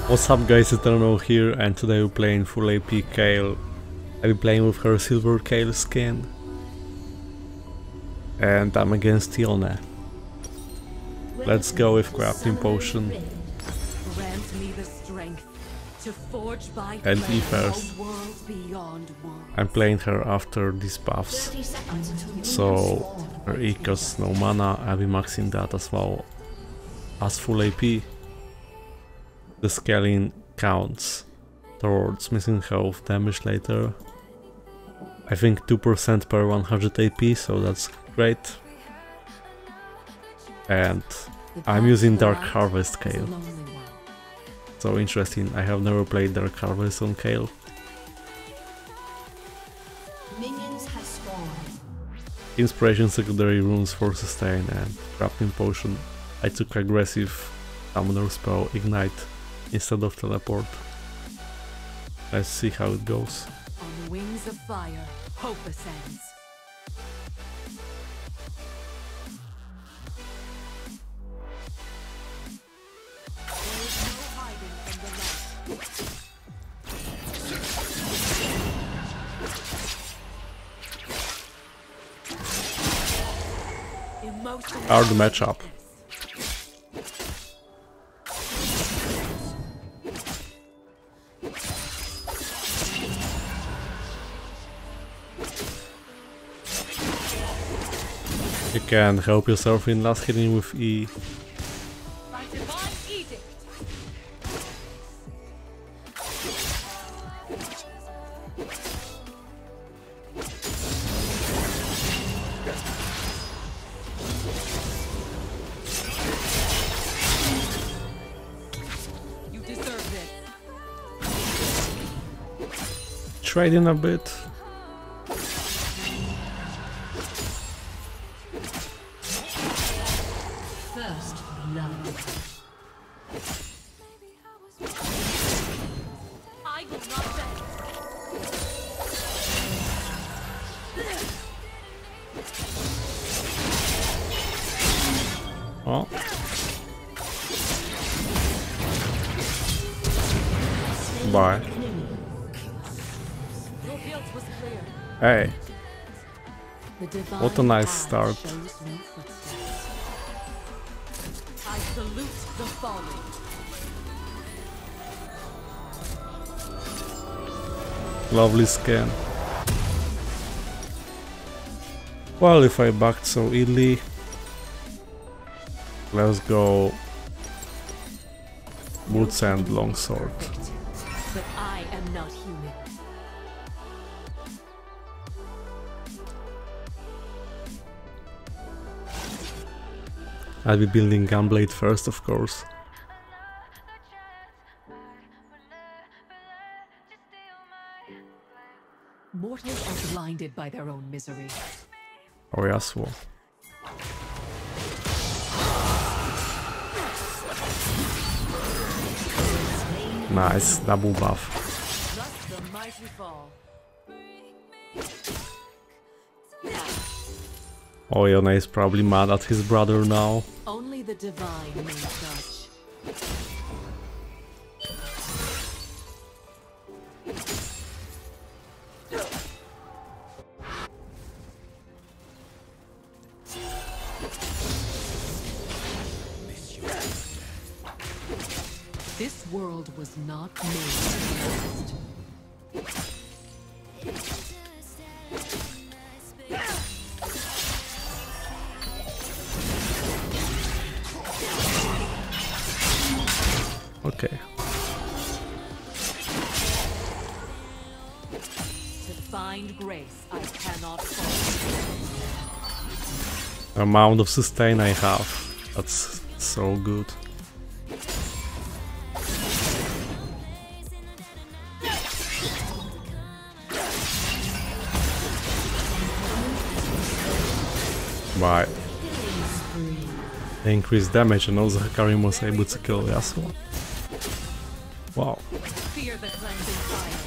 What's up guys, Eternal here, and today we're playing full AP Kayle. I'll be playing with her silver Kayle skin. And I'm against Yone. Let's go with crafting potion. And E first. I'm playing her after these buffs. So her E costs no mana, I'll be maxing that as well as full AP. The scaling counts towards missing health damage later. I think 2% per 100 AP, so that's great. And I'm using Dark Harvest Kayle. So interesting, I have never played Dark Harvest on Kayle. Inspiration secondary runes for sustain and crafting potion. I took aggressive summoner spell Ignite instead of teleport. Let's see how it goes. On the wings of fire, hope ascends. There is no hiding from the light. Hard matchup. You can help yourself in last hitting with E. You deserve it. Trading a bit. First blood. I will not bend. Oh. Bye. Your guilt was clear. Hey, The divine what a nice path start. shows no footsteps. I salute the fallen. Lovely scan. Well, if I backed so early, let's go boots and longsword. But I am not human. I'll be building Gunblade first, of course. Mortals are blinded by their own misery. Oh, Yasuo. Nice, double buff. Thus the mighty fall. Oh, Yone is probably mad at his brother now. Only the divine may judge. This world was not made to last. Okay. To find grace, I cannot fall. Amount of sustain I have. That's so good. Right. They increased damage and also Hikarim was able to kill Yasuo. Wow. Fear the cleansing fire.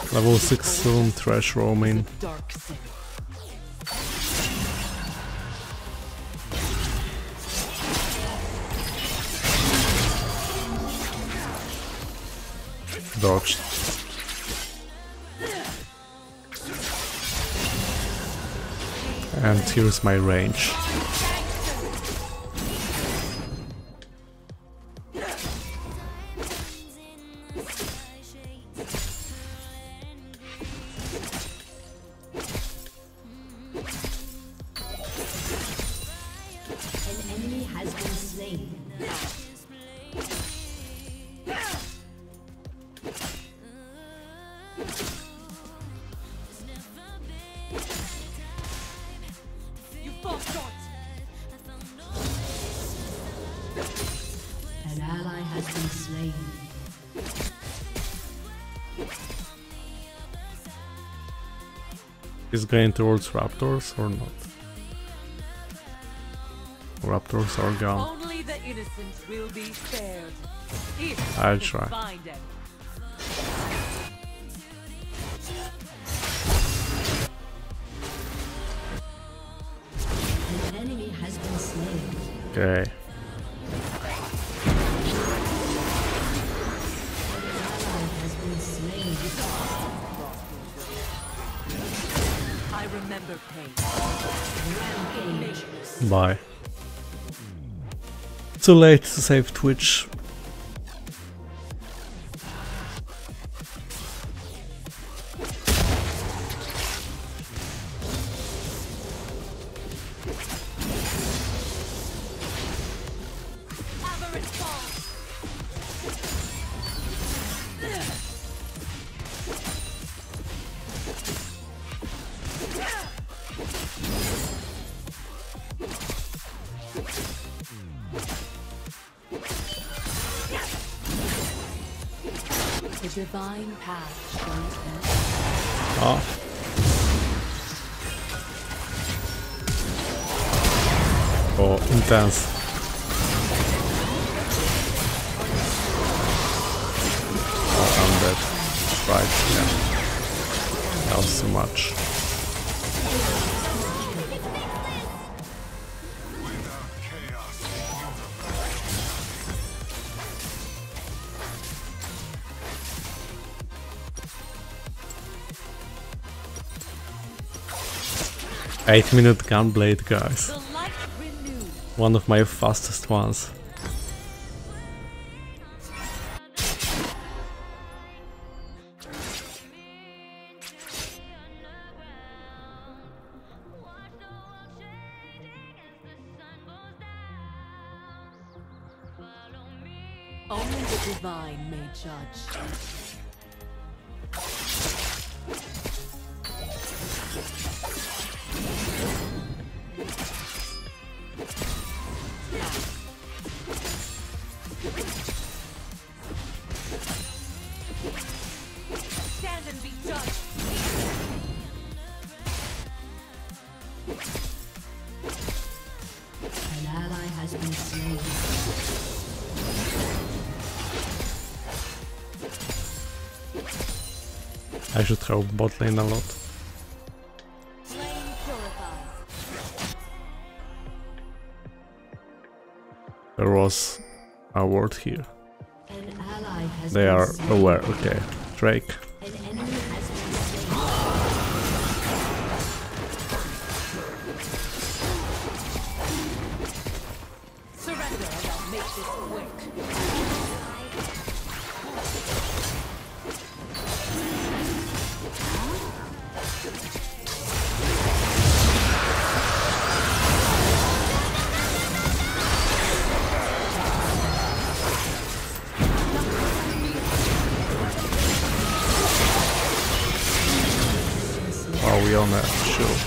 Level 6 soon, trash roaming. Dodged. And here's my range. An ally has been slain. Is going towards raptors or not? Raptors are gone. Only the innocent will be spared. I'll try. Find them. An enemy has been slain. Okay. I remember pain. Bye. Too late to save Twitch. The divine path shows them. Oh. Oh, intense. Oh, I'm dead. Right, yeah. That was too much. 8-minute Gunblade, guys. One of my fastest ones. Only the divine may judge. Stand and be judged. An ally has been slain. I should help bot lane a lot. Flame purifies. There was a ward here. An ally has They been are slain. aware. Okay, Drake. An enemy has been slain. Surrender and I'll make this quick. Oh, we on that shield.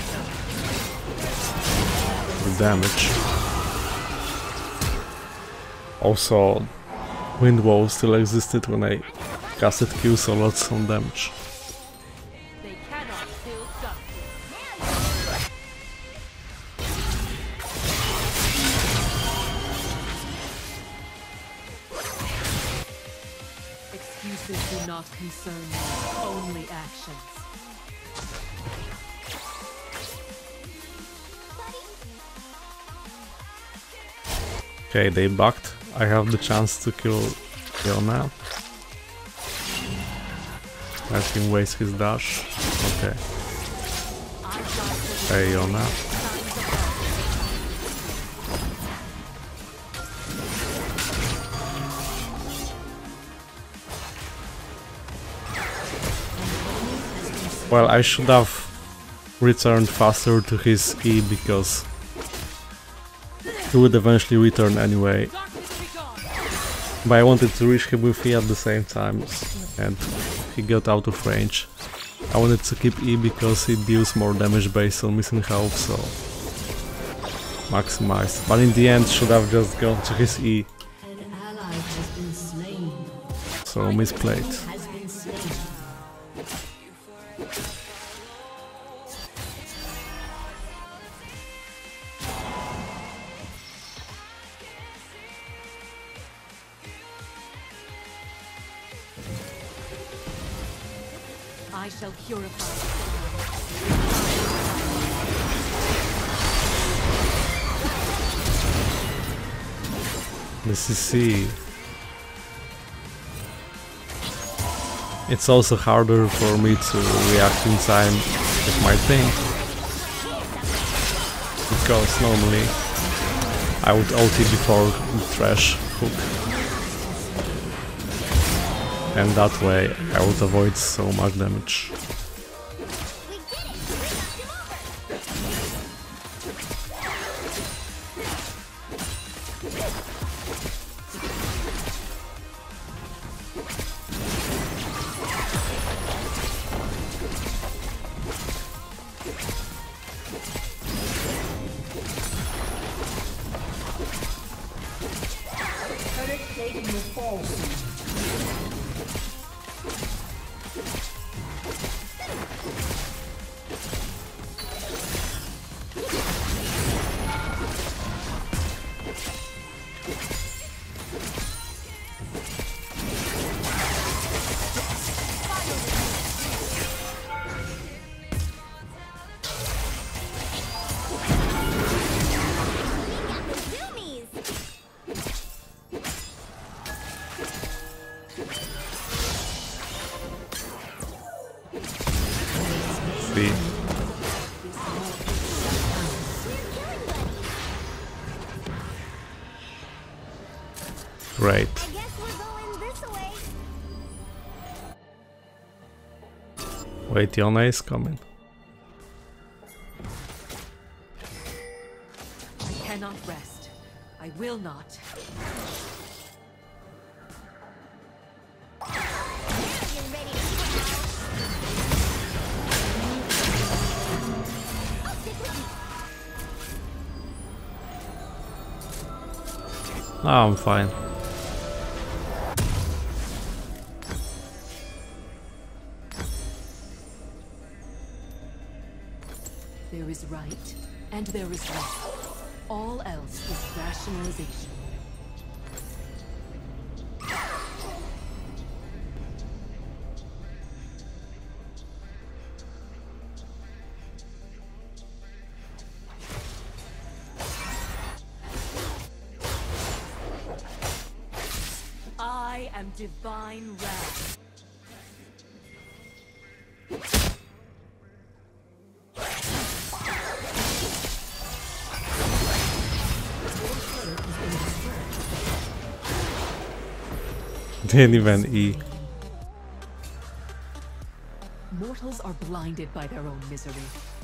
The damage. Also, Wind Wall still existed when I casted Q, so lots on damage. They cannot kill justice. Excuse Excuses do not concern me, only actions. Okay, they bucked. I have the chance to kill Yona. Let him waste his dash. Okay. Hey, Yona. Well, I should have returned faster to his E because he would eventually return anyway. But I wanted to reach him with E at the same time and he got out of range. I wanted to keep E because it deals more damage based on missing health, so maximized. But in the end should have just gone to his E. An ally has been slain. So misplayed. Has been slain. I shall purify. This is C. It's also harder for me to react in time with my thing, because normally I would ulti before the trash hook, and that way I would avoid so much damage. Great. Wait, Yona is coming. I cannot rest. I will not. Ah, I'm fine. There is right, and there is wrong. All else is rationalization. I am divine wrath. Didn't even E. Mortals are blinded by their own misery.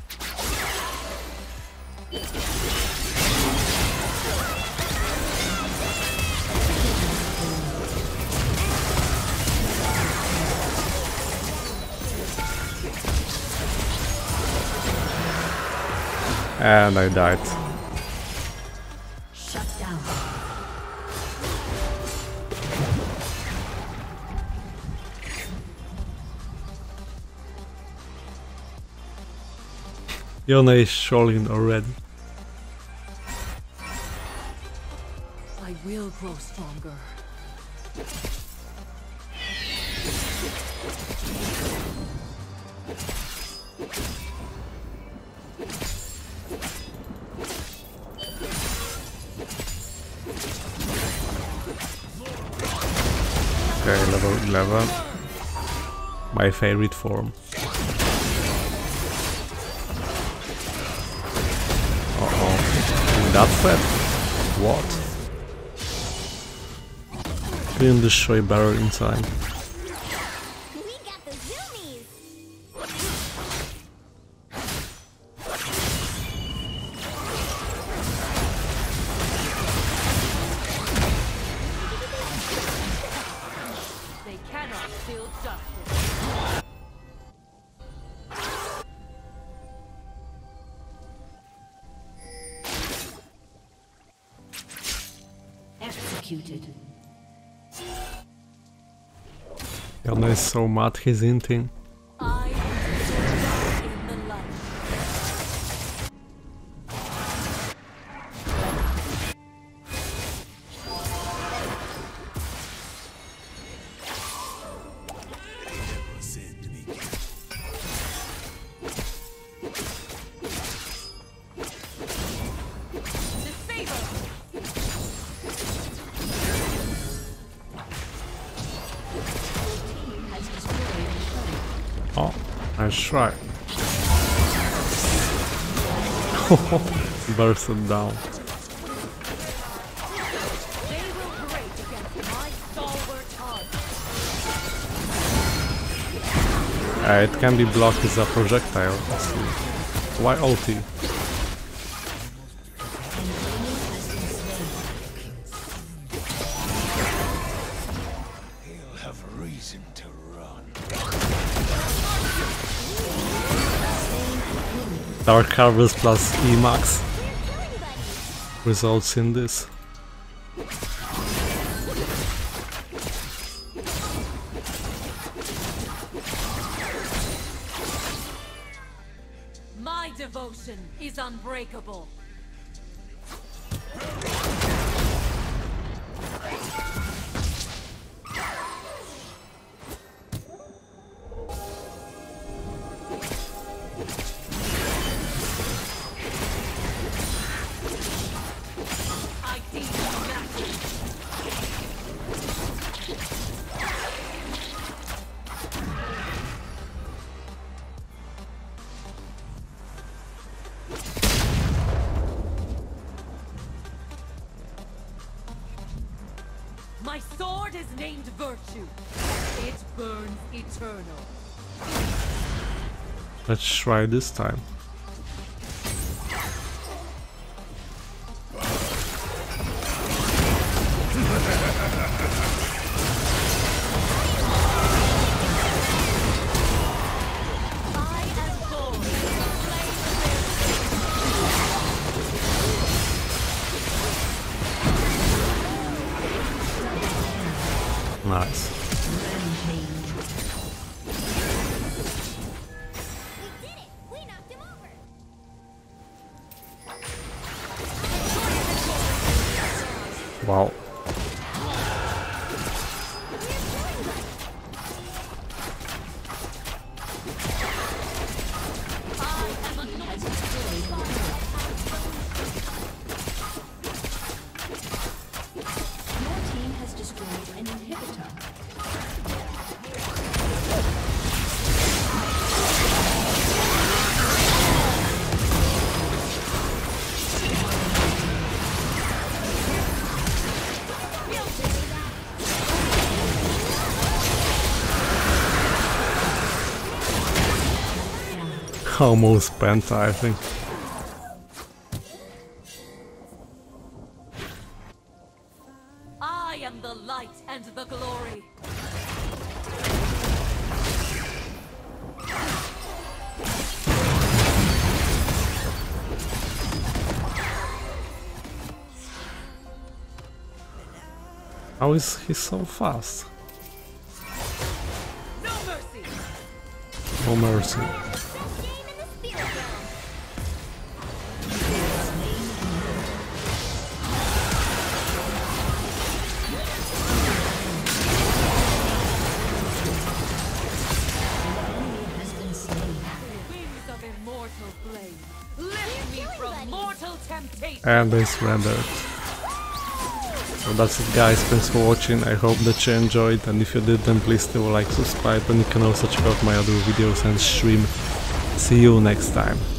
And I died. Shut down. Yona is showing already. I will grow stronger. level 11. My favorite form. That threat? What? Couldn't destroy barrel in time. We got the zoomies. They cannot steal justice. Executed. Yana is so mad he's hinting. I am in the light. Oh, nice try. Bursted down. They will break against my stalwart heart. It can be blocked as a projectile. Why ulti? He'll have reason to run. Dark Harvest plus Emax results in this. My devotion is unbreakable. I deem you massive. My sword is named Virtue. It burns eternal. Let's try this time. I am born to slay Nice. We did it. We knocked him over. Wow. Your team has destroyed an inhibitor. Almost penta, I think. I am the light and the glory. How is he so fast? No mercy. No mercy. Best game in the spirit realm. Wings of immortal flame. Lift me from mortal temptation. And they surrendered. So that's it guys, thanks for watching, I hope that you enjoyed, and if you did then please do like, subscribe, and you can also check out my other videos and stream. See you next time.